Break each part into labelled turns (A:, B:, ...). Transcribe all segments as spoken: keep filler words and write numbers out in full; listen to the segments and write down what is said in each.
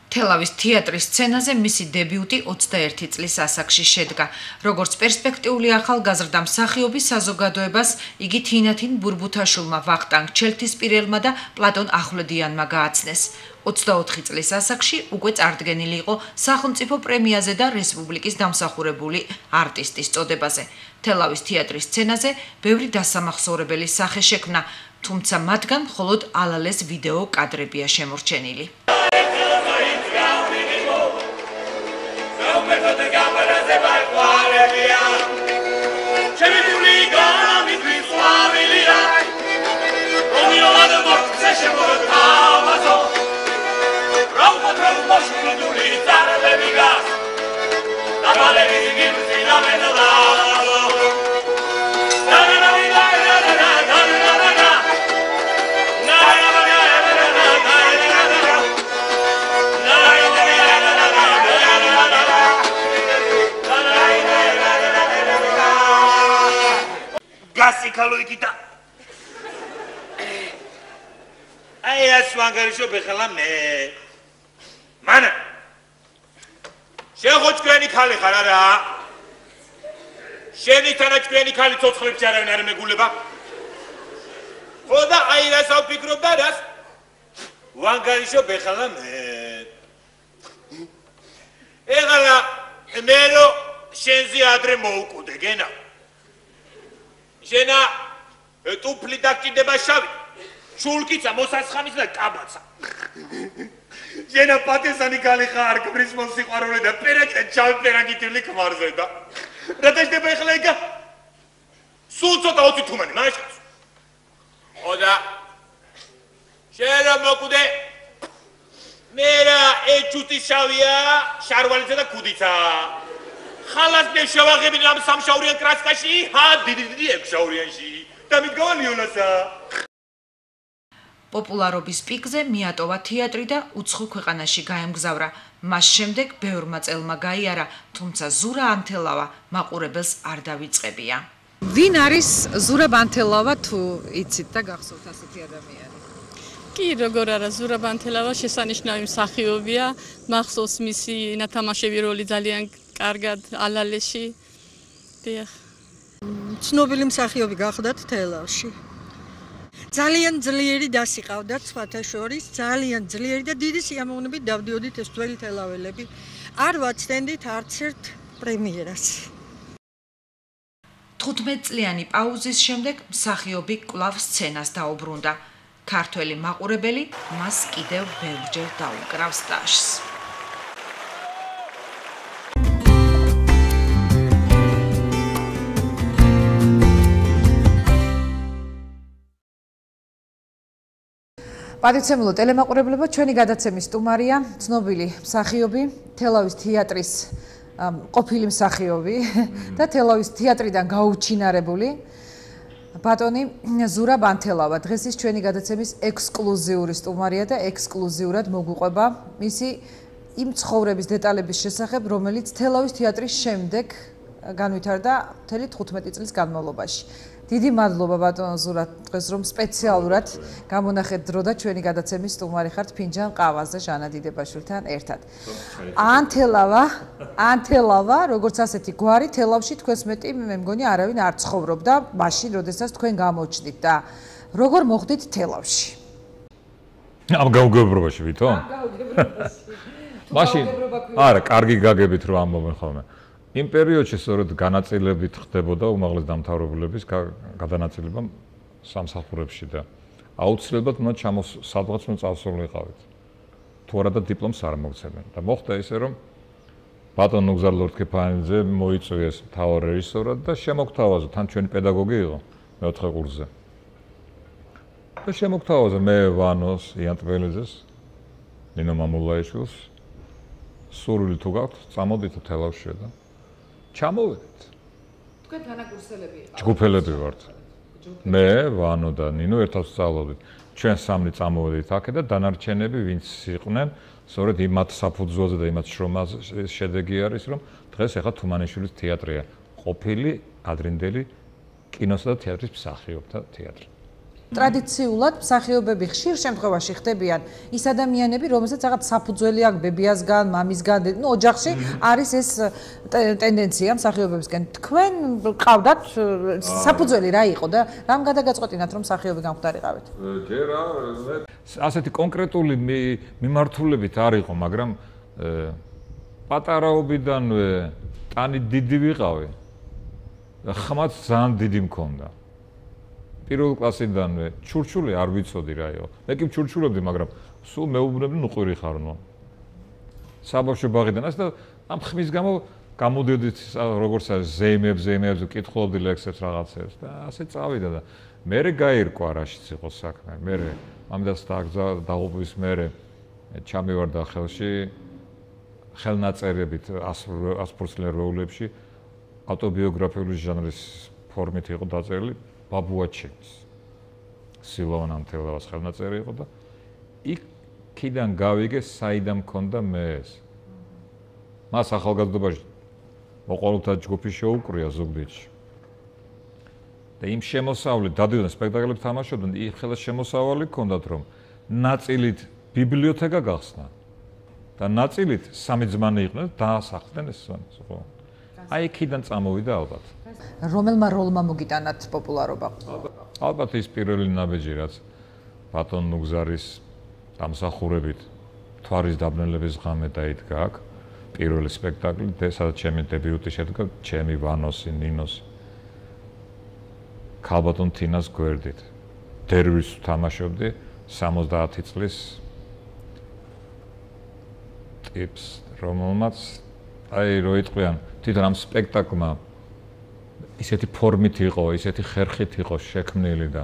A: თელავის თეატრის სცენაზე მისი დებიუტი ოცდაერთი წლის ასაკში შედგა. Როგორც პერსპექტიული ახალგაზრდა მსახიობის საზოგადოებას იგი თინათინ ბურბუთაშვილმა, ვახტანგ ჩელთისპირელმა და პლატონ ახვლედიანმა გააცნეს. ოცდაოთხი წლის ასაკში უკვე წარდგენილი იყო სახელმწიფო პრემიაზე და რესპუბლიკის დამსახურებული არტისტის წოდებაზე. თელავის თეატრის სცენაზე ბევრი დასამახსოვრებელი სახე შექმნა, თუმცა მათგან მხოლოდ ალალეს ვიდეო კადრებია შემორჩენილი.
B: Kaluyita. Ay, aswangarisho bekhala me. Mana. Shekhoch kveni khali khara ra. Sheni tanach kveni khali tsotskhrebs aravin ar meguleba. Khoda ay rasav fikrobda ras. Wangarisho bekhala me. Egala mero shenzi adre moukude gena. Jena tupli dakideba shavi. Shulkitsa mosasxanis da kabatsa. Jena patesani kali khar kbris monsiqvarule da perakda chavperagitili kmarze da. Radashdeba ეხლა ega. Sul tsota ოცი თუმანი მაშკაც. Oda Shera mokude Mera echuti shavia sharvalitsa da kuditsa. Khalas neshavaghebin am samshaurien kraskashi ha didi ekshaurienshi da mitgavanionasa.
A: Პოპულარობის პიკზე მიატოვა თეატრი და უცხო ქვეყანაში გაემგზავრა. მას შემდეგ ბევრმა წელმა გაიარა, თუმცა ზურა ანთელავა მაყურებელს არ დავიწყებია.
C: ვინ არის ზურა ანთელავა თუ იცით და გახსოვთ ასეთი ადამიანი?
D: კი, როგორ არა, ზურა ანთელავა შესანიშნავი მსახიობია, მახსოვს მისი ნათამაშები როლი ძალიან კარგად ალალეში. დიახ.
E: ცნობილი მსახიობი გახდათ თელავში. ძალიან ძლიერი დასიყავდათ სხვათა შორის, ძალიან ძლიერი და დიდი სიამოვნებით დავდიოდით ეს ძველი თელაველები. არ ვაცდენდით არც ერთ პრემიერას.
A: თხუთმეტ წლიანი პაუზის შემდეგ მსახიობი კვლავ სცენას დაუბრუნდა. ქართველი მაყურებელი მას კიდევ ბევრჯერ დაუკრავს ტაშს.
C: პატივცემულო ტელემაყურებლებო, ჩვენი გადაცემის სტუმარია ცნობილი მსახიობი, თელავის თეატრის ყოფილი მსახიობი და თელავის თეატრიდან გაუჩინარებული ბატონი ზურა ანთელავა. დღეს ის ჩვენი გადაცემის ექსკლუზიური სტუმარია და ექსკლუზიურად მოგვიყვება მისი იმ ცხოვრების დეტალების შესახებ, რომელიც თელავის თეატრის შემდეგ განვითარდა მთელი თხუთმეტი წლის განმავლობაში. დიდი მადლობა ბატონო ზურა, დღეს რომ სპეციალურად გამონახეთ დრო და ჩვენი გადაცემის სტუმარი ხართ ფინჯან ყავაზე ჟანა დიდებაშვილთან ერთად. ანთელავა, ანთელავა, როგორც ასეთი გვარი თელავში თქვენს მეტი მე მგონი არავინ არ ცხოვრობდა, მაშინ როდესაც თქვენ გამოჩნდით და როგორ მოხდით თელავში?
F: ამ გაუგებრობაში ვითომ? ამ გაუგებრობაში. მაშინ არა, კარგი გაგებით რომ ამბობენ ხოლმე. იმ პერიოდში სწორედ განაწილებით ხდებოდა უმაღლეს დამთავრებულების გადანაწილება სამსახურებში და აუცილებლად უნდა ჩამოს სადღაც უნდა წავსულიყავით. თუ არა და დიპლომს არ მოგცემენ. და მოხდა ისე რომ ბატონ ნუგზარ ლორთქეფანიძე მოიწვიეს მთავარ რეჟისორად და შემოგთავაზა, თან ჩვენი პედაგოგი იყო მეოთხე კურსზე. და შემოგთავაზა მე ვანოს, იან ტბელიძეს, ნინო მამულაიშვილს. სურვილი თუ გაქვთ, წამოდით თელავში და ჩამოვედით.
C: თქვენ თანაკურსელები იყავთ?
F: ჯგუფელები ვართ. მე, ვანო და ნინო ერთად ვსწავლობდით. ჩვენ სამნი წამოვედით აქ და დანარჩენები ვინც იყვნენ, სწორედ იმათ საფუძველზე და იმათ შრომაზე შედეგი არის, რომ დღეს ახლა თუმანიშვილის თეატრია, ყოფილი ადრინდელი კინოსა და თეატრის მსახიობთა თეატრი.
C: ტრადიციულად მსახიობები ხშირ შემთხვევაში ხდებიან ის ადამიანები, რომელსაც რაღაც საფუძველი აქვს ბებიასგან, მამისგან, ნუ ოჯახში არის ეს ტენდენცია მსახიობებისგან. თქვენ ყავდათ საფუძველი რა იყო და რამ გადაგაწყვეტინათ რომ მსახიობი გამხდარიყავით?
F: ჯერ ასეთი კონკრეტული მიმართულებით არ იყო, მაგრამ პატარაობიდანვე ტანი დიდი ვიყავი. ხმაც ძალიან დიდი მქონდა. პირველ კლასიდანვე ჩურჩული არ ვიცოდი რა იყო. მე კი ჩურჩულებდი, მაგრამ სულ მეუბნები ნუყვირი ხარნო. საბავშვო ბაღიდან ასე და ამ ხმის გამო გამოდედით როგორც არის ზეიმებს, ზეიმებს ვკითხულობდი ლექსებს რაღაცებს და ასე წავიდა და მერე გაირკვა რაშიც იყო საქმე. მერე ამდას დაღუპვის მერე ჩამივარდა ხელში ხელნაწერებით ასფურცლიან როლებში ავტობიოგრაფიული ჟანრის ფორმით იყო დაწერილი ბაბუაჩევის სილოვან ამთელავას ხელნაწერი იყო და იქიდან გავიგე საიდან მქონდა მე ეს მას ახალგაზრდობაში მოყოლთა ჯგუფი შეუკრია ზუგდიდში და იმ შემოსავლით დადიოდნენ სპექტაკლებს თამაშობდნენ იქ ხელა შემოსავალი ჰქონდათ რომ ნაწილით ბიბლიოთეკა გახსნა და ნაწილით სამი ძმანი იყვნენ და დაასახლდნენ ეს ხო აი იქიდან წამოვიდა ალბათ.
C: რომელმა როლმა მოგიტანათ პოპულარობა?
F: ალბათ ის პირველი ნაბეჯი რაც ბატონ ნუგზარის დამსახურებით თვარის დაბნელების ღამე დაიდგა აქ პირველი სპექტაკლი და სადაც ჩემი დებიუტი შედგა ჩემი ვანოსი ნინოსი ქალბატონ თინას გვერდით დერვიშს თამაშობდი სამოცდაათი წლის ტიპს რომელმაც აი რო იტყვიან თვითონ ამ სპექტაკლმა ისეთი ფორმით იყო, ისეთი ხერხით იყო შექმნილი და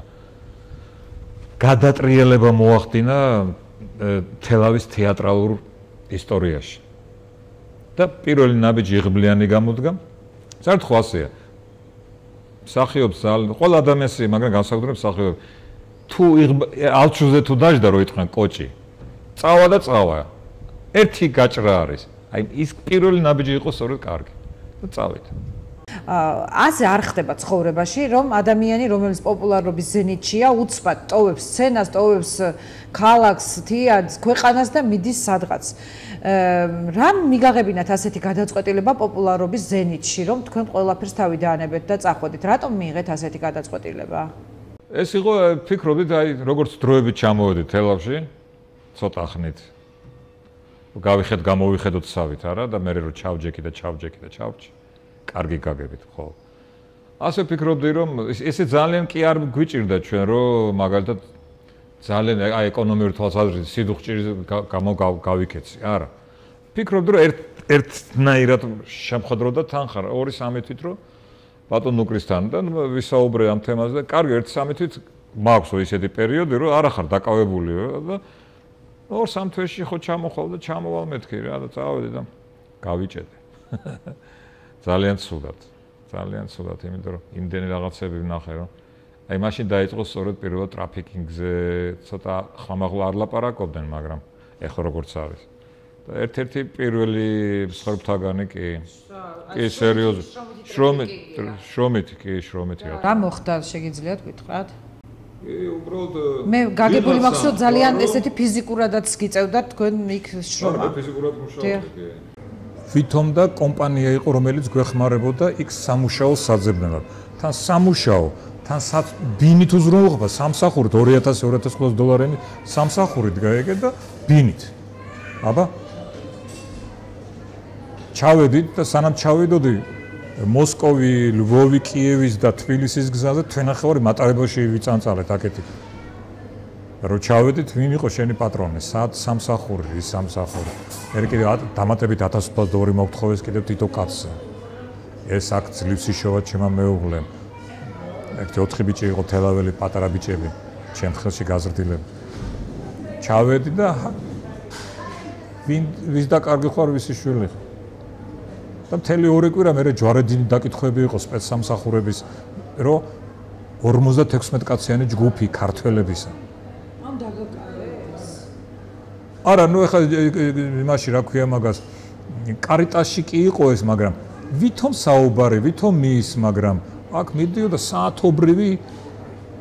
F: გადატრიელება მოახდინა თელავის თეატრალურ ისტორიაში. და პირველი ნაბიჯი იღბლიანი გამოდგა. საერთოდ ასეა. მსახიობს ძალიან ყველა ადამიანს, მაგრამ განსაკუთრებით მსახიობებს თუ ალჩუზე თუ დაждდა რო იტყვიან კოჭი. წავა და წავა. ერთი გაჭრა არის. აი ის პირველი ნაბიჯი იყო სწორედ კარგი. და წავით.
C: ასე არ ხდება ცხოვრებაში, რომ ადამიანი, რომელიც პოპულარობის ზენიტშია, უცბად ტოვებს სცენას, ტოვებს ქალაქს, თეატრს, ქვეყანას და მიდის სადღაც. რამ მიგაღებინათ ასეთი გადაწყვეტილება პოპულარობის ზენიტში, რომ თქვენ ყველაფერს თავი დაანებეთ და წახვედით? რატომ მიიღეთ ასეთი გადაწყვეტილება?
F: ეს იყო ფიქრობდით, აი როგორც დროებით ჩამოვედით თელავში, ცოტა ხნით. გავიხეთ, გამოვიხედოთ სავით, არა და მე რო ჩავჯექი და ჩავჯექი და ჩავჭი. კარგი გაგებით, ხო. ასე ფიქრობდი, რომ ესე ძალიან კი არ გვიჭირდა ჩვენ, რომ მაგალითად ძალიან აი ეკონომიური თვალსაზრისით სიდუხჭირის გამო გავიქეცი, არა. ფიქრობდი, რომ ერთ ერთნაირად შემხედროდა თანხარ, ორი სამი თვით რომ ბატონ ნუკრისთან და ვისაუბრე ამ თემაზე და კარგი ერთ სამი თვით მაქვს ისეთი პერიოდი, რომ არა ხარ დაკავებული და ორ სამ თვეში ხო ჩამოხვალ და ჩამოვალ მეთქი რა და წავედი და გავიჭედე. ძალიან ცუდად. ძალიან ცუდად, იმიტომ რომ იმდენი რაღაცები ვნახე, რომ აი მაშინ დაიწყო სწორედ პირველ ტრაფიკინგზე, ცოტა ხმამაღლა არ ლაპარაკობდნენ, მაგრამ ეხლა როგორც არის. და ერთ-ერთი პირველი მსხვერპლთაგანი კი. კი, სერიოზულად. შრომით, შრომით კი, შრომით რა.
C: რა მოხდა, შეგიძლიათ გითხრათ?
F: კი, უბრალოდ
C: მე გაგებული მაქვს, რომ ძალიან ესეთი ფიზიკურადაც გიწევდა თქვენ იქ შრომა.
F: ფიზიკურად მუშაობდი. ვითომ და კომპანია იყო, რომელიც გვეხმარებოდა იქ სამუშაოს საძებნელად. თან სამუშაო, თან ბინით უზრუნველყოფა სამსახურით ორი ათასი ორი ათას ხუთასი დოლარიანი სამსახურით გაიგე და ბინით. აბა ჩავედით და სანამ ჩავედოდი მოსკოვი, ლვოვი, კიევის და თბილისის გზაზე თვენახევარი მატარებელში ვიწანწალეთ აქეთი. რო ჩავედით, ვინ იყო შენი პატრონი? სად სამსახური, ის სამსახური. მე კიდე დამატებით ათას ოცდაოთხ დოლარი მოგთხოვეს კიდევ თითო კაცზე. ეს აქ ძლივს იშოვა ჩემმა მეუღლემ. ერთი ოთხი ბიჭი იყო თელაველი პატარა ბიჭები, ჩემ ხელში გაზრდილები. ჩავედი და ვინ ვის დაკარგი ხარ, ვისი შვილი ხარ? და მთელი ორი კვირა მე ჯვარედინი დაკითხვები იყო სპეცსამსახურების, რომ ორმოცდათექვსმეტ კაციანი ჯგუფი ქართველებისა.
C: ამ დაგაკარეს.
F: არა, ნუ ეხლა იმაში რა ქვია მაგას, კარიტასში კი იყო ეს, მაგრამ ვითომ საუბარი, ვითომ მის, მაგრამ აქ მიდიოდა საათობრივი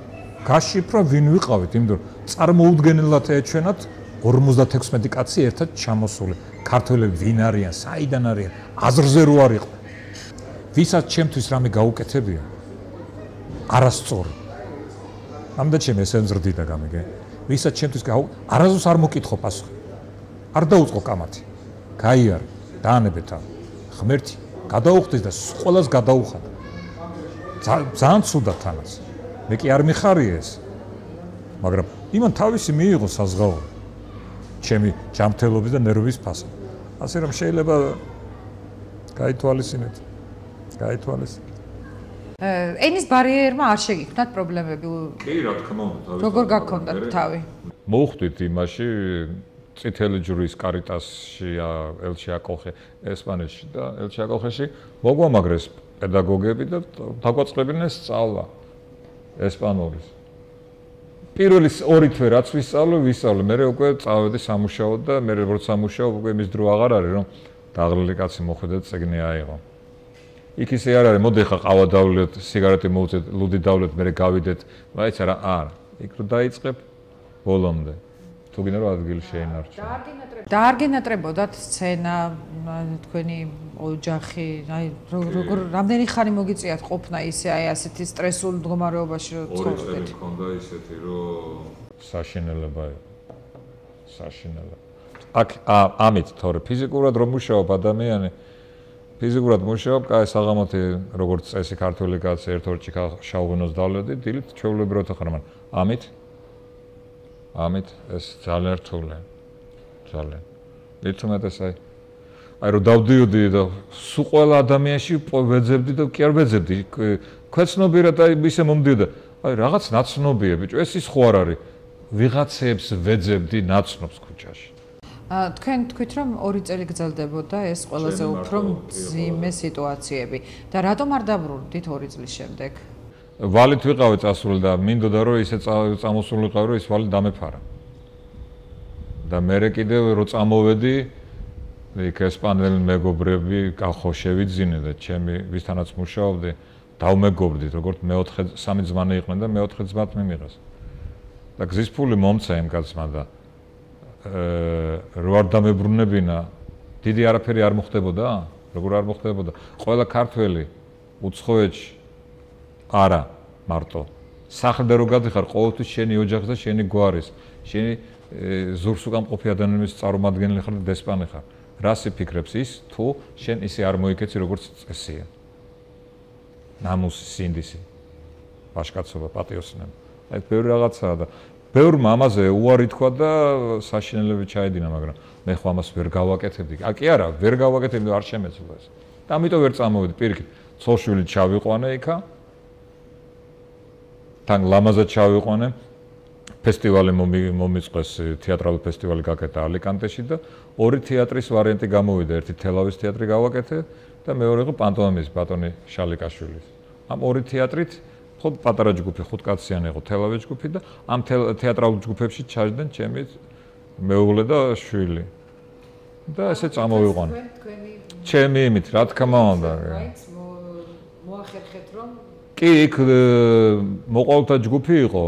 F: გაშიფრა ვინ ვიყავით, იმიტომ რომ წარმოუდგენელად ეჩვენათ ორმოცდათექვსმეტი კაცი ერთად ჩამოსული. ქართველები ვინ არიან, საიდან არიან, აზრზე რო არ იყო. ვისაც ჩემთვის რამე გაუკეთებია, არასწორი. ამდენ ჩემ ესე მზრდი და გამიგე. ვისაც ჩემთვის გაუ არასდროს არ მოკითხო პასუხი. არ დაუწყო კამათი. გაიარე, დაანებეთ ამ. ღმერთი გადაუხდეს და ყველას გადაუხადა. ძალიან ცუდად თანაც. მე კი არ მიხარია ეს. მაგრამ იმან თავისი მიიღო საზღაური. ჩემი ჯანმრთელობის და ნერვების ფასად. ასე რომ შეიძლება გაითვალისწინეთ. გაითვალისწინეთ.
C: ენის ბარიერმა არ შეგიქმნათ პრობლემები?
F: კი, რა თქმა უნდა, თავის.
C: როგორ გაქონდათ თავი?
F: მოუხდით იმაში წითელი ჯვრის კარიტასში ელჩი აკოხე ესპანეთში და ელჩი აკოხეში მოგვამაგრეს პედაგოგები და დაგვაწყებინეს სწავლა ესპანურის. პირველი ორი თვე რაც ვისწავლე, ვისწავლე, მე უკვე წავედი სამუშაოდ და მე როგორც სამუშაო უკვე იმის დრო აღარ არის, რომ დაღლილი კაცი მოხვედეთ წიგნი აიღო. იქ ისე არ არის, მოდი ხა ყავა დავვლეთ, სიგარეტი მოვუწეთ, ლუდი დავვლეთ, მე გავიდეთ, მაიცა რა, არა, იქ რო დაიწყებ ბოლომდე. თუ გინდა რომ ადგილი შეინარჩუნო.
C: დაარგენატრებოდათ სცენა, თქვენი ოჯახი, აი როგორ რამდენი ხანი მოგიწიათ ყოფნა ისე აი ასეთი სტრესულ მდგომარეობაში რომ ცხოვრობთ?
F: ორი წელი მქონდა ისეთი, რომ საშინელება იყო. საშინელება. აქ ამით თორე ფიზიკურად რომ მუშაობ ადამიანი, ფიზიკურად მუშაობ, კაი საღამოთი როგორც წესი ქართული კაცი ერთ-ორ ჭიქა შავღუნოს დავლედი, დილით ჩვეულებრივად ხარ, მაგრამ ამით ამით ეს ძალიან რთულია. ძალიან. მით უმეტეს აი აი რომ დავდიოდი და სულ ყველა ადამიანში ვეძებდი და კი არ ვეძებდი. ქვეცნობიერად აი ისე მომდიოდა. აი რაღაც ნაცნობია ბიჭო, ეს ის ხო არ არის. ვიღაცებს ვეძებდი ნაცნობს ქუჩაში.
C: თქვენ თქვით რომ ორი წელი გრძელდებოდა ეს ყველაზე უფრო მძიმე სიტუაციები და რატომ არ დაბრუნდით ორი წლის შემდეგ?
F: ვალით ვიყავი წასული და მინდოდა რომ ისე წამოსულიყავი რომ ის ვალი დამეფარა. და მე კიდევ რო წამოვედი იქ ესპანელი მეგობრები კახოშევი ძინე და ჩემი ვისთანაც მუშაობდი დავმეგობრდით როგორც მეოთხე სამი ძმანი იყვნენ და მეოთხე ძმად მიმიღეს. და გზის ფული მომცა იმ კაცმა და რო არ დამებრუნებინა დიდი არაფერი არ მოხდებოდა? როგორ არ მოხდებოდა? ყველა ქართველი უცხოეთში არა მარტო სახლდე რო გადიხარ ყოველთვის შენი ოჯახის და შენი გვარის შენი ზურს უკამყოფი ადამიანის წარმომადგენელი ხარ და დესპანი ხარ რას იფიქრებს ის თუ შენ ისე არ მოიქეცი როგორც წესია ნამუსი სინდისი ბაშკაცობა პატიოსნება აი ბევრი რაღაცაა და ბევრ მამაზე უარი თქვა და საშინელები ჩაედინა მაგრამ მე ხო ამას ვერ გავაკეთებდი ა კი არა ვერ გავაკეთებდი არ შემეცვლა ეს და ამიტომ ვერ წამოვედი პირიქით ცოლშვილი ჩავიყვანე იქა თან ლამაზად ჩავიყვანე ფესტივალი მომიწყეს თეატრალური ფესტივალი გაკეთა ალიკანტეში და ორი თეატრის ვარიანტი გამოვიდა ერთი თელავის თეატრი გავაკეთე და მეორე იყო პანტომიმის ბატონი შალიკაშვილის ამ ორი თეატრით ხო პატარა ჯგუფი ხუთკაციანი იყო თელავის ჯგუფი და ამ თეატრალურ ჯგუფებში ჩაჯდნენ ჩემი მეუღლე და შვილი და ესე წამოვიყვანე ჩემი იმით რა თქმა უნდა
C: მოახერხეთ რომ
F: კი იქ მოყოლთა ჯგუფი იყო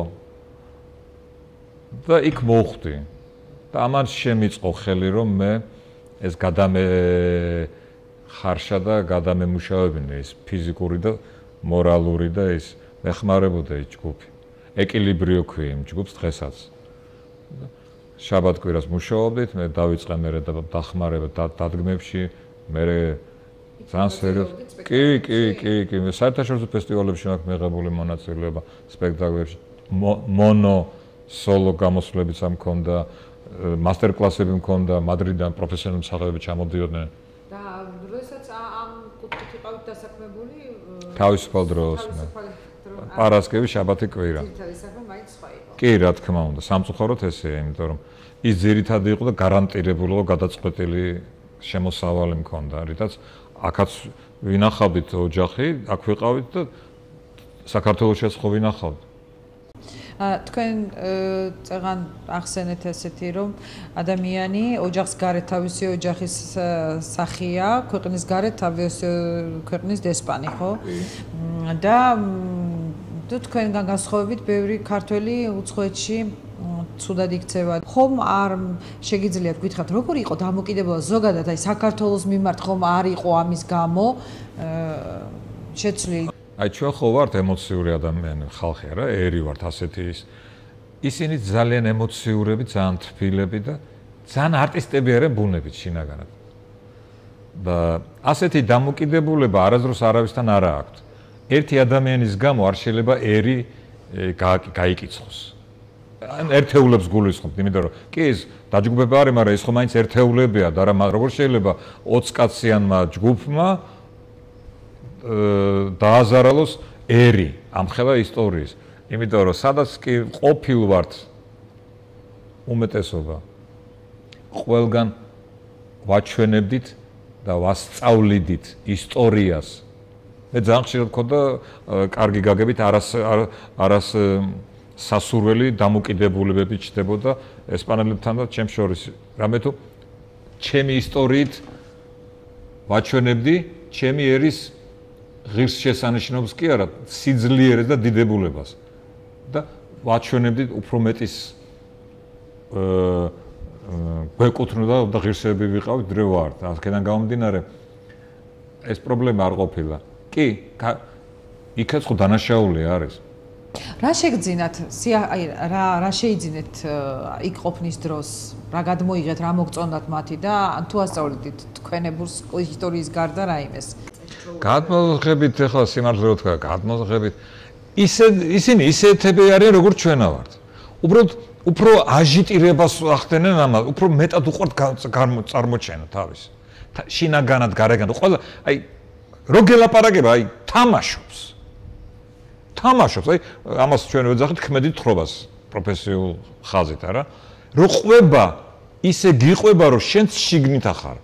F: და იქ მოხვდი და ამან შემიწყო ხელი რომ მე ეს გადამე ხარშა და გადამემუშავებინე ეს ფიზიკური და მორალური და ეს მეხმარებოდა ეს ჯგუფი ეკილიბრიო ქვია იმ ჯგუფს დღესაც შაბათ-კვირას მუშაობდით მე დავიწყე მე დახმარება დადგმებში მე ძალიან სერიოზულად კი კი კი კი საერთაშორისო ფესტივალებში მაქვს მიღებული მონაწილეობა სპექტაკლებში მონო სოლო გამოსვლებიც ამ მქონდა მასტერ-კლასები მქონდა მადრიდიდან პროფესიონალი მსახიობები ჩამოდიოდნენ
C: და როდესაც ამ კუთხით იყავით დასაქმებული
F: თავისუფალ დროს მე პარასკევი შაბათი კვირა
C: ძირითადი საქმე მაინც სხვა იყო
F: კი რა თქმა უნდა სამწუხაროდ ესეა იმიტომ რომ ის ძირითადი იყო და გარანტირებული იყო გადაწყვეტილი შემოსავალი მქონდა რითაც აქაც ვინახავდით ოჯახი აქ ვიყავით და საქართველოშიც ხო ვინახავთ
C: თქვენ წეგან ახსენეთ ესეთი რომ ადამიანი ოჯახს გარეთ თავისი ოჯახის სახია ქვეყნის გარეთ თავისი ქვეყნის დესპანი ხო და თუ თქვენგან განსხვავებით, ბევრი ქართველი უცხოეთში ცუდად იქცევა. ხომ არ შეგიძლიათ გითხრათ, როგორ იყო დამოკიდებულება ზოგადად აი საქართველოს მიმართ, ხომ არ იყო ამის გამო შეცვლილი?
F: აი ჩვენ ხო ვართ ემოციური ადამიანი, ხალხი არა, ერი ვართ ასეთი ის. ისინი ძალიან ემოციურები, ძალიან თბილები და ძალიან არტისტები არიან ბუნებით შინაგანად. და ასეთი დამოკიდებულება არასდროს არავისთან არ აქვს. ერთი ადამიანის გამო არ შეიძლება ერი გაიკიცხოს. ან ერთეულებს გულისხმობთ, იმიტომ რომ კი ეს დაჯგუფება არის, მაგრამ ეს ხო მაინც ერთეულებია და რა როგორ შეიძლება ოცი კაციანმა ჯგუფმა დააზარალოს ერი ამ ხელა ისტორიის. იმიტომ რომ სადაც კი ყოფილ ვართ უმეტესობა ყველგან ვაჩვენებდით და ვასწავლიდით ისტორიას. მე ძალიან ხშირად მქონდა კარგი გაგებით არას არას სასურველი დამოკიდებულებები ჩდებოდა ესპანელებთან და ჩემს შორის. რამე თუ ჩემი ისტორიით ვაჩვენებდი ჩემი ერის ღირს შესანიშნავს კი არა, სიძლიერეს და დიდებულებას. და ვაჩვენებდი უფრო მეტის გვეკუთვნოდა და ღირსები ვიყავით დრო ვართ. აქედან გამომდინარე ეს პრობლემა არ ყოფილა. კი, იქაც ხო დანაშაული არის.
C: რა შეგძინათ? აი რა რა შეიძინეთ იქ ყოფნის დროს? რა გადმოიღეთ, რა მოგწონდათ მათი და თუ ასწავლეთ თქვენებურს ისტორიის გარდა რაიმეს?
F: გადმოღებით ახლა სიმართლე რო თქვა, გადმოღებით ისე ისინი ისეთები არიან როგორც ჩვენა ვართ. უბრალოდ უფრო აჟიტირებას ახდენენ ამას, უფრო მეტად უყვართ წარმოჩენა თავის. შინაგანად, გარეგანად, ყველა აი რო გელაპარაკება, აი თამაშობს. თამაშობს, აი ამას ჩვენ ვეძახით ქმედით თხრობას პროფესიულ ხაზით, არა? რო ყვება, ისე გიყვება, რომ შენც შიგნით ახარ.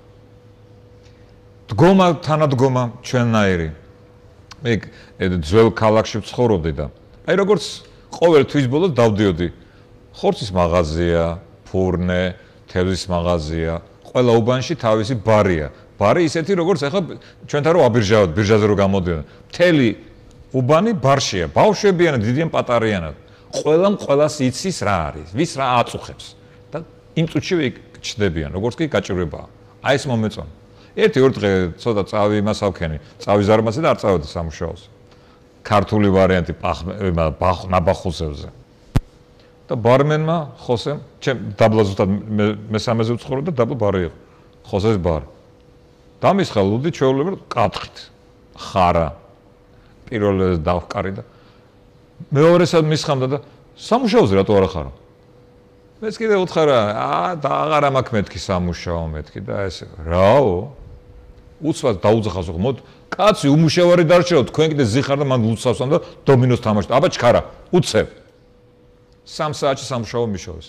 F: დგომა თანადგომა ჩვენნაირი. მე ძველ ქალაქში ვცხოვრობდი და აი როგორც ყოველ თვის ბოლოს დავდიოდი ხორცის მაღაზია, ფურნე, თევზის მაღაზია, ყველა უბანში თავისი ბარია. ბარი ისეთი როგორც ახლა ჩვენთან რო აბირჟავთ, ბირჟაზე რო გამოდიან. მთელი უბანი ბარშია, ბავშვებიან, დიდიან, პატარიანად. ყველამ ყველას იცის რა არის, ვის რა აწუხებს და იმ წუთშივე ჩდებიან, როგორც კი გაჭირვებაა. აი ეს მომეწონა. ერთი ორ დღე ცოტა წავი იმას ავქენი, წავი ზარმაზე და არ წავედი სამუშაოს. ქართული ვარიანტი ნაბახუსებზე. და ბარმენმა ხოსემ, ჩემ დაბლა ზუსტად მესამეზე ვცხოვრობ და დაბლა ბარი იყო. ხოსეს ბარი. დამისხა ლუდი ჩვეულებრივ კათხით. ხარა. პირველ დავყარი და მეორესად მისხამდა და სამუშაოზე რატო არ ახარო? მეც კიდე უთხარა, აა და აღარა მაქვს მეთქი სამუშაო მეთქი და ესე რაო? უცბად დაუძახავს ხო მოდ კაცი უმუშევარი დარჩეო თქვენ კიდე ზიხარ და მან ლუცავსან და დომინოს თამაშობ. აბა ჩქარა, უცებ. სამ საათში სამუშაო მიშოვეს.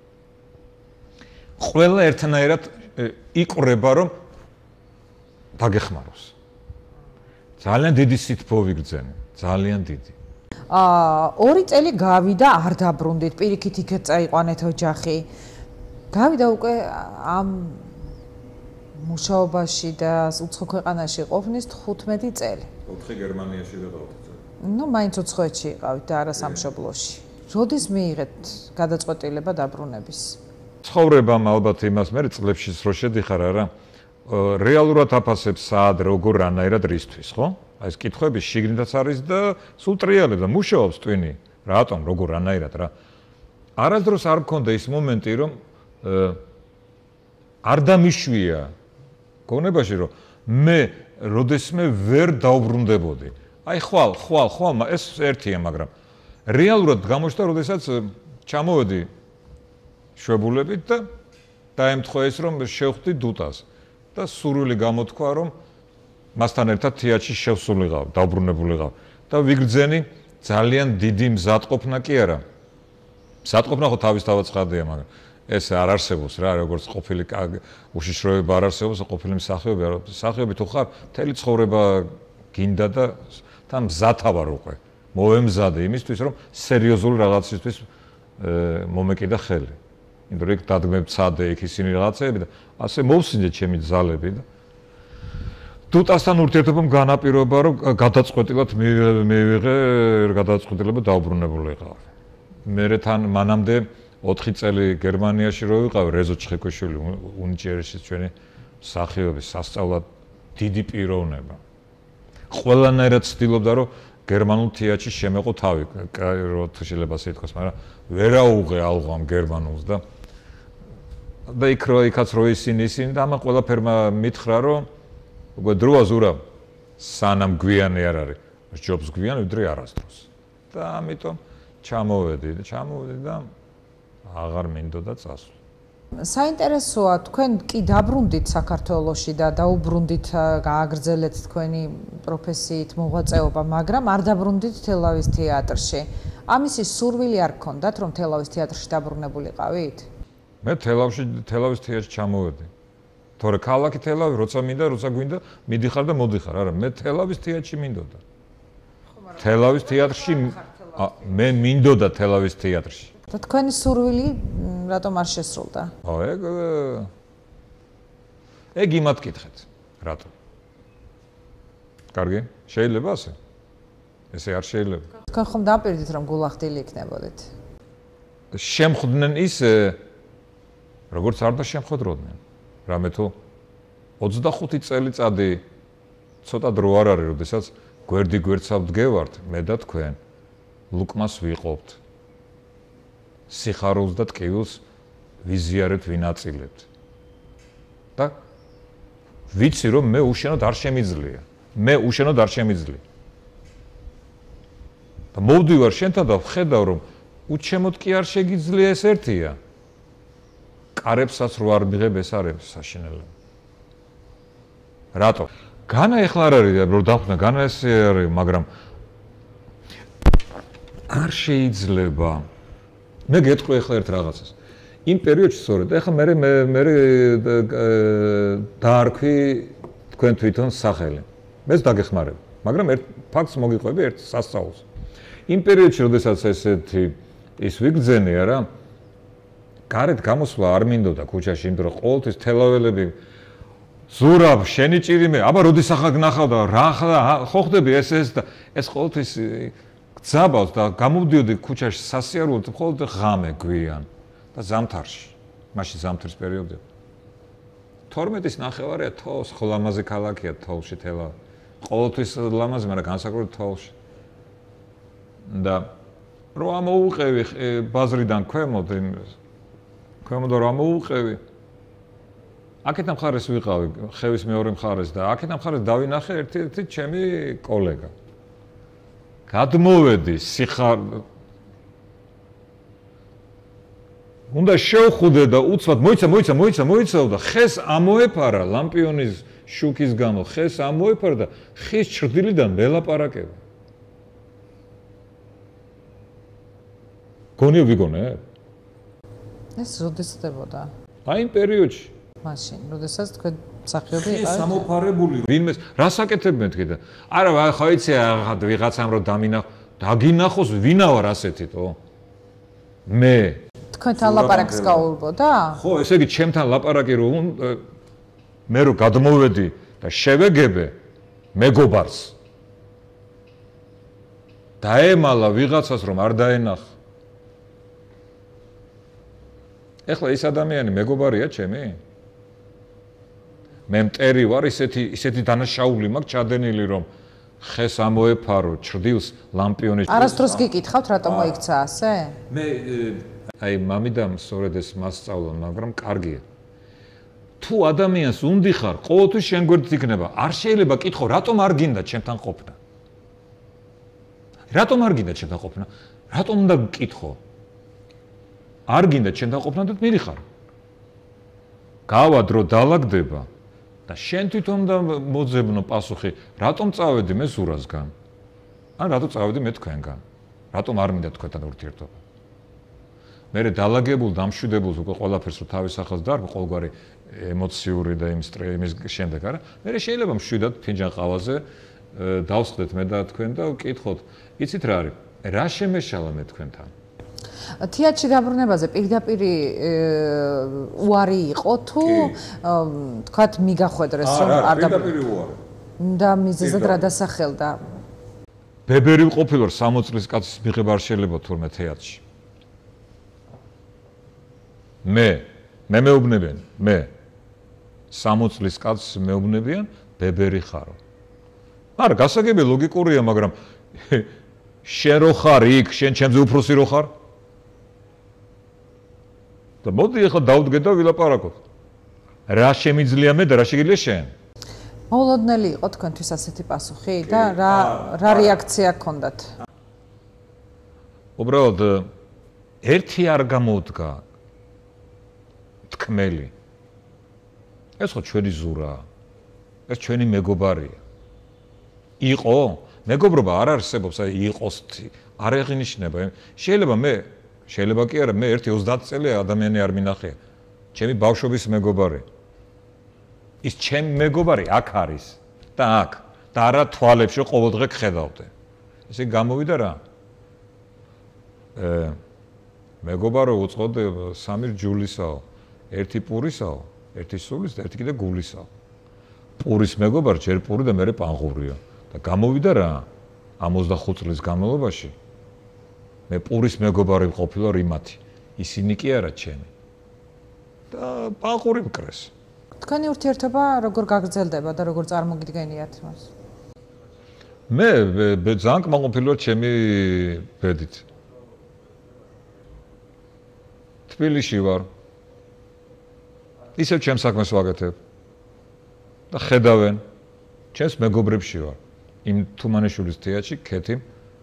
F: ყველა ერთნაირად იყრება რომ დაგეხმაროს. ძალიან დიდი სითბო ვიგრძენი, ძალიან დიდი.
C: აა ორი წელი გავიდა, არ დაბრუნდით, პირიქით იქეთ წაიყვანეთ ოჯახი. გავიდა უკვე ამ მუშაობაში და უცხო ქვეყანაში ყოფნის თხუთმეტი წელი.
F: ოთხი გერმანიაში და ოთხი წელი.
C: ნუ მაინც უცხოეთში იყავით და არა სამშობლოში. როდის მიიღეთ გადაწყვეტილება დაბრუნების?
F: ცხოვრებამ ალბათ იმას მე წლებში რო შედიხარ არა რეალურად აფასებს სად როგორ რანაირად რისთვის, ხო? აი ეს კითხვები შიგნითაც არის და სულ ტრიალებს და მუშაობს ტვინი. რატომ, როგორ რანაირად რა? არასდროს არ მქონდა ის მომენტი, რომ არ დამიშვია გონებაში, რომ მე როდესმე ვერ დავბრუნდებოდი. აი ხვალ, ხვალ, ხვალ, ეს ერთია, მაგრამ რეალურად გამოჩნდა, როდესაც ჩამოვედი შვებულებით და დაემთხვა ის, რომ შევხვდი დუტას. და სურვილი გამოთქვა, რომ მასთან ერთად თეატრში შევსულიყავ, დავბრუნებულიყავ და ვიგრძენი ძალიან დიდი მზადყოფნა კი არა. მზადყოფნა ხო თავისთავად ცხადია, მაგრამ ეს არ არსებობს რა, როგორც ყოფილი უშიშროება არ არსებობს, ყოფილი მსახიობი, მსახიობი თუ ხარ, მთელი ცხოვრება გინდა და თან მზათა ვარ უკვე. მოვემზადე იმისთვის, რომ სერიოზული რაღაცისთვის მომეკიდა ხელი. იმიტომ რომ იქ დადგმებ ცადე, იქ ისინი რაღაცეები და ასე მოვსინჯე ჩემი ძალები და დუტასთან ურთიერთობამ განაპირობა, რომ გადაწყვეტილად მივიღე, გადაწყვეტილება დაუბრუნებულიყავ. მე თან მანამდე ოთხი წელი გერმანიაში რო ვიყავ, რეზო ჩხეკვიშვილი უნიჭიერეშის ჩვენი მსახიობის სასწავლად დიდი პიროვნება. ყველანაირად ცდილობდა, რომ გერმანულ თეატრში შემეყო თავი, რო თუ შეიძლება ასე ითქვას, მაგრამ ვერაუღე ალღვამ გერმანულს და და იქ რო იქაც რო ისინი ისინი და ამან ყველაფერმა მითხრა, რომ უკვე დროა ზურა სანამ გვიანი არ არის. ჯობს გვიანი ვიდრე არასდროს. და ამიტომ ჩამოვედი და ჩამოვედი და აღარ მინდოდა წასვლა.
C: საინტერესოა, თქვენ კი დაბრუნდით საქართველოში და დაუბრუნდით, გააგრძელეთ თქვენი პროფესიით მოღვაწეობა, მაგრამ არ დაბრუნდით თელავის თეატრში. ამისი სურვილი არ გქონდათ, რომ თელავის თეატრში დაბრუნებულიყავით?
F: მე თელავში თელავის თეატრში ჩამოვედი. თორე ქალაქი თელავი, როცა მინდა, როცა გვინდა, მიდიხარ და მოდიხარ. არა, მე თელავის თეატრში მინდოდა. თელავის თეატრში მე მინდოდა თელავის თეატრში.
C: და თქვენი სურვილი რატომ არ შესრულდა?
F: ო, ეგ ეგ იმათ კითხეთ, რატომ? კარგი, შეიძლება ასე? ესე არ შეიძლება.
C: თქვენ ხომ დაპირდით, რომ გულახდილი იქნებოდეთ?
F: შემხვდნენ ისე, როგორც არ და შემხვედროდნენ. რამე თუ ოცდახუთი წელიწადი ცოტა დრო არ არის, როდესაც გვერდი გვერდსა ვდგევართ, მე და თქვენ ლუკმას ვიყოფთ. სიხარულს და ტკივილს ვიზიარებთ, ვინაწილებთ. და ვიცი, რომ მე უშენოდ არ შემიძლია. მე უშენოდ არ შემიძლია. და მოვდივარ შენთან და ვხედავ, რომ უჩემოდ კი არ შეგიძლია ეს ერთია. კარებსაც რო არ მიღებ, ეს არის საშინელება. რატო? განა ეხლა არ არის, რომ დავხნა, განა ესე არის, მაგრამ არ შეიძლება. მე გეტყვი ახლა ერთ რაღაცას. იმ პერიოდში სწორედ, ახლა მე მე მე დაარქვი თქვენ თვითონ სახელი. მეც დაგეხმარებ, მაგრამ ერთ ფაქტს მოგიყვები, ერთ სასწაულს. იმ პერიოდში, როდესაც ესეთი ის ვიგრძენე, არა, გარეთ გამოსვლა არ მინდოდა ქუჩაში, იმიტომ რომ ყოველთვის თელაველები ზურაბ, შენი ჭირიმე, აბა როდის ახლა გნახავდა, რა ახლა ხო ხდები ეს ეს და ეს ყოველთვის გძაბავს და გამოვდიოდი ქუჩაში სასიარულოდ მხოლოდ ღამე გვიან და ზამთარში. მაშინ ზამთრის პერიოდია. თორმეტის ნახევარია თოვს, ხო ლამაზი ქალაქია თოვში თელა. ყოველთვის ლამაზი, მაგრამ განსაკუთრებით თოვში. და რო ამოუყევი ბაზრიდან ქვემოთ, ქვემოთ რო ამოუყევი. აქეთან მხარეს ვიყავი, ხევის მეორე მხარეს და აქეთან მხარეს დავინახე ერთ-ერთი ჩემი კოლეგა. გადმოვედი სიხარ უნდა შევხვდე და უცბად მოიცა მოიცა მოიცა მოიცავ და ხეს ამოეფარა ლამპიონის შუქის გამო ხეს ამოეფარა და ხის ჩრდილიდან მელაპარაკება გონიო ვიგონე
C: ეს როდის ხდებოდა
F: აი იმ პერიოდში
C: მაშინ როდესაც თქვენ მსახიობი იყავით
F: ხეს ამოფარებული ვინმეს რას აკეთებენ თქვი და არა ხო იცი ვიღაცამ რომ დამინახ დაგინახოს ვინა ვარ ასეთითო მე
C: თქვენთან ლაპარაკს გაურბოდა?
F: ხო, ესე იგი ჩემთან ლაპარაკი რომ მე რო გადმოვედი და შევეგებე მეგობარს. დაემალა ვიღაცას რომ არ დაენახ. ეხლა ის ადამიანი მეგობარია ჩემი? მე მტერი ვარ ისეთი ისეთი დანაშაული მაქვს ჩადენილი რომ ხეს ამოეფარო ჩრდილს ლამპიონის
C: არასდროს გიკითხავთ რატომ მოიქცა ასე?
F: მე აი მამიდამ სწორედ ეს მასწავლა, მაგრამ კარგია. თუ ადამიანს უნდიხარ, ყოველთვის შენ გვერდით იქნება. არ შეიძლება კითხო, რატომ არ გინდა ჩემთან ყოფნა? რატომ არ გინდა ჩემთან ყოფნა? რატომ უნდა გკითხო? არ გინდა ჩემთან ყოფნა და მიდიხარ. გავა დრო დაალაგდება და შენ თვითონ უნდა მოძებნო პასუხი, რატომ წავედი მე ზურასგან? ან რატომ წავედი მე თქვენგან? რატომ არ მინდა თქვენთან ურთიერთობა? მე დაალაგებულ დამშვიდებულს უკვე ყველაფერს რო თავის სახელს დაარქვი ყოველგვარი ემოციური და იმ იმის შემდეგ არა მე შეიძლება მშვიდად ფინჯან ყავაზე დავსხდეთ მე და თქვენ და ვკითხოთ იცით რა არის რა შემეშალა მე თქვენთან
C: თეატრში დაბრუნებაზე პირდაპირ უარი იყო თუ თქვათ მიგახვედრეს რომ არ
F: დაბრუნებაზე პირდაპირ უარი
C: და მიზეზად რა დასახელდა?
F: ბებერი ყოფილი ვარ სამოცი წლის კაცის მიღება არ შეიძლება თურმე თეატრში. მე მე მეუბნებიან, მე სამოცი წლის კაცს მეუბნებიან, ბებერი ხარო. არა, გასაგები ლოგიკურია, მაგრამ შენ რო ხარ იქ, შენ ჩემზე უფროსი რო ხარ? და მოდი ახლა დავდგე და ვილაპარაკოთ. რა შემიძლია მე და რა შეგიძლია შენ?
C: მოულოდნელი იყო თქვენთვის ასეთი პასუხი და რა რა რეაქცია გქონდათ?
F: უბრალოდ ერთი არ გამოდგა თქმელი. ეს ხო ჩვენი ზურაა. ეს ჩვენი მეგობარია. იყო? მეგობრობა არ არსებობს, აი იყოს არ ეღინიშნება. შეიძლება მე, შეიძლება კი არა, მე ერთი ოცდაათი წელი ადამიანი არ მინახია. ჩემი ბავშვობის მეგობარი. ის ჩემი მეგობარი აქ არის და აქ და არა თვალებში ყოველდღე გხედავდე. ესე გამოვიდა რა? ე მეგობარო უწყოდ სამი ჯულისაო, ერთი პურისაო, ერთი სულის და ერთი კიდე გულისაო. პურის მეგობარი ჯერ პური და მერე პანღურია. და გამოვიდა რა? ამ ოცდახუთ წლის განმავლობაში მე პურის მეგობარი ყოფილა რიმათი. ისინი კი არა ჩემი. და პანღური მკრეს.
C: თქვენი ურთიერთობა როგორ გაგრძელდება და როგორ წარმოგიდგენიათ მას?
F: მე ძალიან კმაყოფილი ვარ ჩემი ბედით. თბილისში ვარ. ისევ ჩემს საქმეს ვაკეთებ. და ხედავენ ჩემს მეგობრებში ვარ. იმ თუმანიშვილის თეატრში ქეთი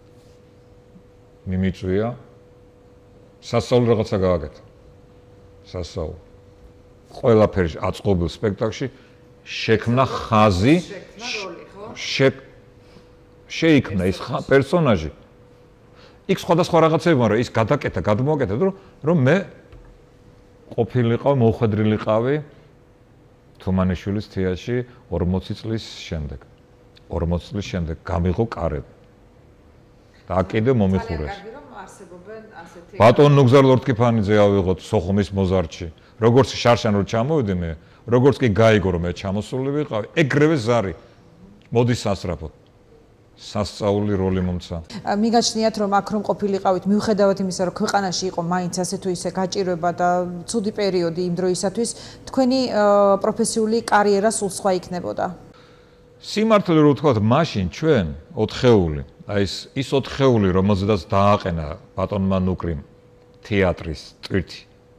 F: მიმიწვია სასწაული რაღაცა გააკეთა. სასწაული. ყველაფერში აწყობილ სპექტაკლში შექმნა ხაზი შეიქმნა ის პერსონაჟი. იქ სხვადასხვა რაღაცები, მაგრამ ის გადაკეთა, გადმოაკეთა, რომ მე ყოფილიყავ, მოუხედრილიყავი თუმანიშვილის თეატრში ორმოცი წლის შემდეგ. ორმოცი წლის შემდეგ გამიღო კარები. და კიდე მომიხურეს. ბატონ ნუგზარ ლორთქიფანიძე ავიღოთ სოხუმის მოზარდში. როგორც შარშან რო ჩამოვიდი მე, როგორც კი გაიგო რომ მე ჩამოსული ვიყავი, ეგრევე ზარი. მოდი სასწრაფოდ. სასწაული როლი მომცა.
C: მიგაჩნიათ რომ აქ რომ ყოფილიყავით, მიუხედავად იმისა რომ ქვეყანაში იყო მაინც ასე თუ ისე გაჭირვება და ცუდი პერიოდი იმ დროისათვის, თქვენი პროფესიული კარიერა სულ სხვა იქნებოდა.
F: სიმართლე რო ვთქვათ, მაშინ ჩვენ ოთხეული, აი ის ის ოთხეული, რომელზედაც დააყენა ბატონმა ნუკრიმ თეატრის ტვირთი.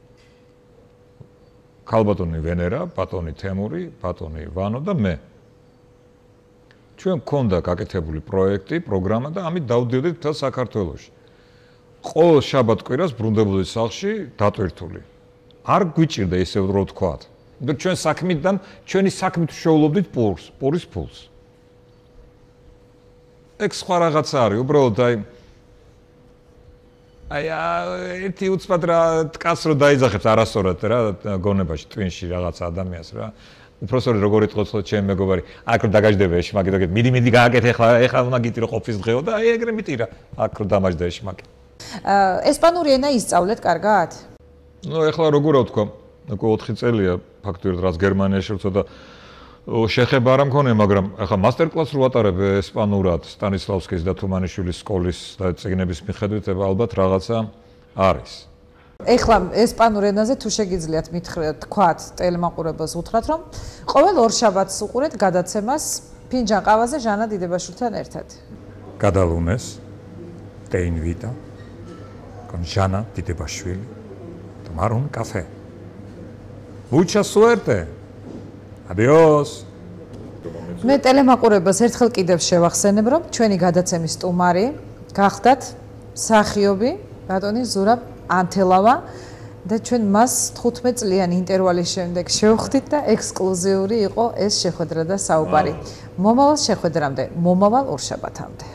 F: ქალბატონი ვენერა, ბატონი თემური, ბატონი ვანო და მე. ჩვენ გქონდა გაკეთებული პროექტი, პროგრამა და ამით დავდიოდით მთელ საქართველოში. ყოველ შაბათ-კვირას ბრუნდებოდი სახლში დატვირთული. არ გვიჭირდა ისე რო ვთქვათ. იმიტომ ჩვენ საქმიდან, ჩვენი საქმით შოულობდით პურს, პურის ფულს. ეგ სხვა რაღაცა არის, უბრალოდ აი აი ერთი უცბად რა ткаს რო დაიძახებს არასწორად რა გონებაში, ტვინში რაღაც ადამიანს რა. უბრალოდ როგორ იტყოს ხო ჩემი მეგობარი, აქ რო დაგაждდება ეშმაკი და მიდი მიდი გააკეთე ხა, ეხლა უნდა გიტირო ყოფის დღეო და აი ეგრე მიტირა, აქ რო დამაждდა ეშმაკი.
C: ესპანური ენა ისწავლეთ კარგად?
F: ნუ ეხლა როგორ ვთქვა, უკვე ოთხი წელია ფაქტობრივად რაც გერმანიაში ვცო და შეხება არ მქონია, მაგრამ ახლა მასტერ-კლასს რო ვატარებ ესპანურად სტანისლავსკის და თუმანიშვილის სკოლის და წიგნების მიხედვით, ალბათ რაღაცა არის.
C: ეხლა ესპანურ ენაზე თუ შეგიძლიათ მითხრათ, თქვათ ტელემაყურებელს უთხრათ, რომ ყოველ ორ შაბათს უყურეთ გადაცემას ფინჯან ყავაზე ჟანა დიდებაშვილთან ერთად.
F: Cada lunes te invita con Jana Didebashvili a tomar un café. Mucha suerte. Adiós.
C: მე ტელემაყურებელს ერთხელ კიდევ შევახსენებ, რომ ჩვენი გადაცემის სტუმარი გახდათ მსახიობი ბატონი ზურაბ ანთელავა და ჩვენ მას თხუთმეტ წლიანი ინტერვალის შემდეგ შევხვდით და ექსკლუზიური იყო ეს შეხვედრა და საუბარი. მომავალ შეხვედრამდე, მომავალ ორშაბათამდე.